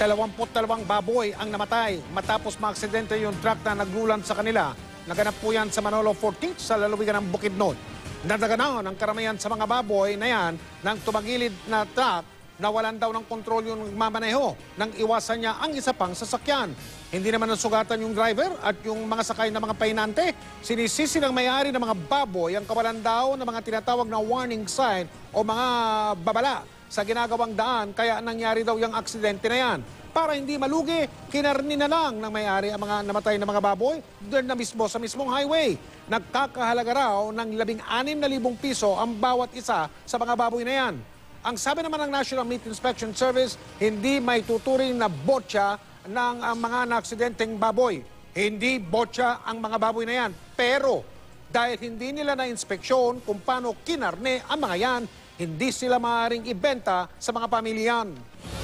22 baboy ang namatay matapos maaksidente yung truck na naglulan sa kanila. Naganap po yan sa Manolo 14 sa lalawigan ng Bukidnon. Nadaganan ang karamihan sa mga baboy na yan ng tumagilid na truck na walan daw ng kontrol yung mamaneho nang iwasan niya ang isa pang sasakyan. Hindi naman nasugatan yung driver at yung mga sakay na mga pahinante. Sinisisi ng may-ari ng mga baboy ang kawalan daw ng mga tinatawag na warning sign o mga babala sa ginagawang daan, kaya nangyari daw yung aksidente na yan. Para hindi malugi, kinarni na lang ng may-ari ang mga namatay na mga baboy doon na mismo sa mismong highway. Nagkakahalaga raw ng 16,000 piso ang bawat isa sa mga baboy na yan. Ang sabi naman ng National Meat Inspection Service, hindi may tuturing na botya ng mga naaksidenteng baboy. Hindi botya ang mga baboy na yan. Pero dahil hindi nila na-inspeksyon kung paano kinarne ang mga yan, hindi sila maaaring ibenta sa mga pamilyan.